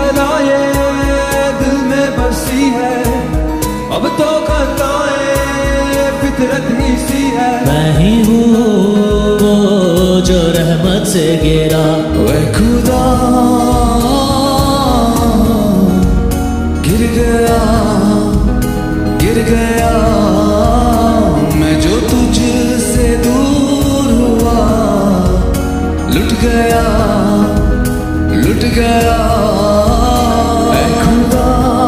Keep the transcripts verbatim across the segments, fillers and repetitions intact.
खलाए दिल में बसी है, अब तो खताएं फितरत ही सी है। मैं ही हूँ वो जो रहमत से गिरा, वे खुदा गिर गया गिर गया, मैं जो तुझसे दूर हुआ, लुट गया लुट गया। ऐ खुदा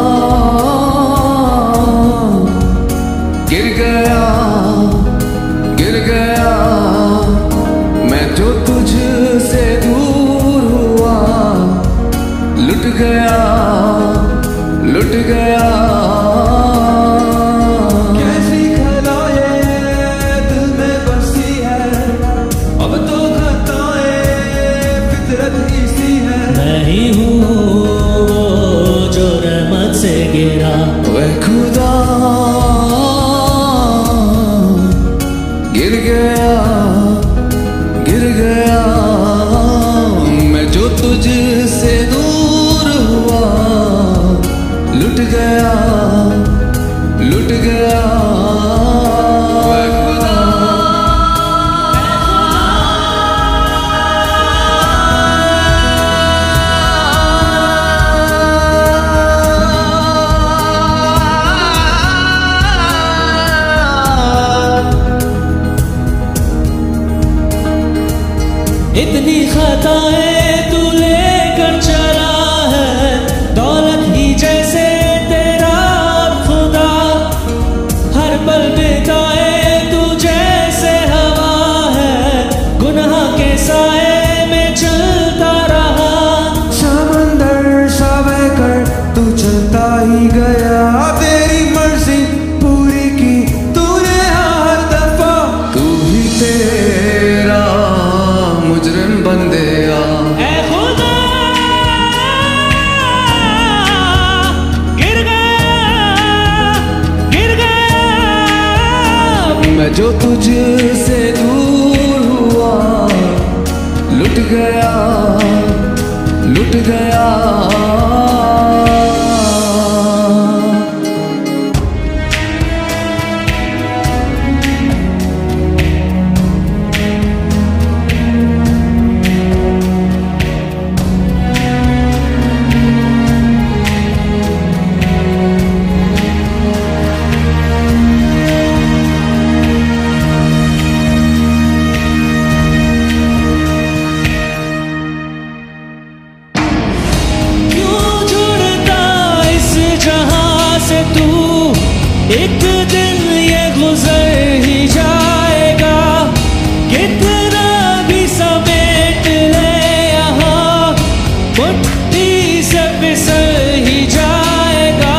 गिर गया गिर गया, मैं जो तुझसे दूर हुआ, लुट गया लुट गया। कैसी खलाए दिल में बसी है, अब तो खताएं फितरत ही सी है। मैं ही हूँ वो जो रहमत से गिरा, वे खुदा गिर गया गिर गया, मैं जो तुझसे दूर हुआ, लुट गया लुट गया। इतनी खताएं तू लेकर चला है, दौलत ही जैसे तेरा खुदा, हर पल बिताए तू जैसे हवा है, गुनाह के साए में चलता रहा। समंदर सा बहकर तू चलता ही गया, तेरी मर्जी पूरी की तूने हर दफा, तू ही तेरा मुजरिम बन गया। ऐ खुदा गिर गया गिर गया, मैं जो तुझसे दूर हुआ, लुट गया लुट गया। एक दिन ये गुजर ही जाएगा, कितना भी समेट ले यहाँ, मुट्ठी से फिसल ही जाएगा।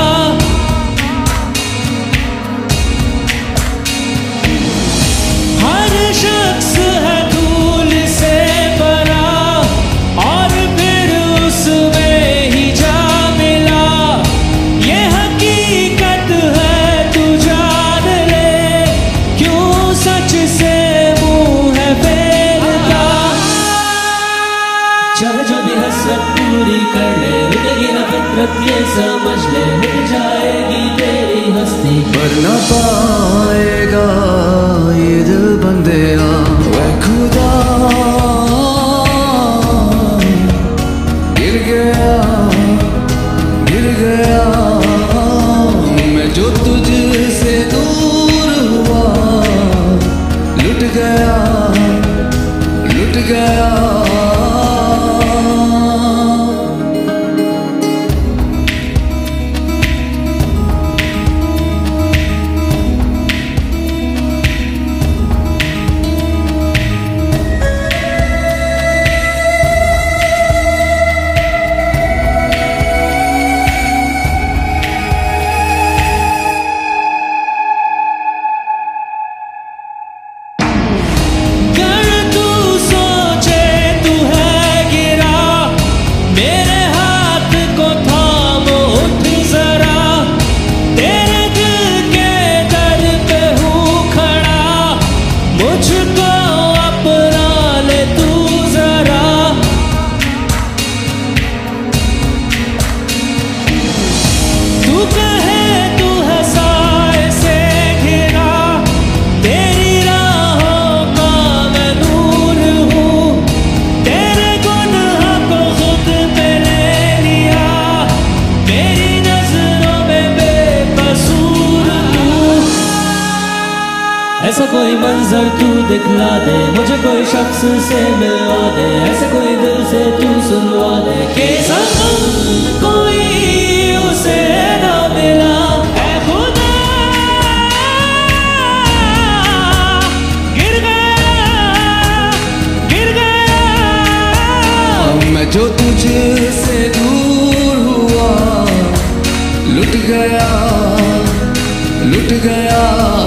हर शख्स है धूल से बना, और फिर उसमें ही जा मिला, ये हकीकत है चाहे जो भी हसरत पूरी कर ले, रुकेगी ना फितरत ये समझ ले, मिट जाएगी तेरी हस्ती, पर न पाएगा ये दिल बंदेया। वह खुदा गिर गया गिर गया, मैं जो तुझसे दूर हुआ, लुट गया लुट गया। मंजर तू दिखला दे, मुझे कोई शख्स से मिलवा दे, ऐसे कोई दिल से तू सुनवा दे कि सनम कोई उसे ना मिला। ऐ खुदा गिर गया गिर गया मैं जो तुझसे दूर हुआ, लुट गया लुट गया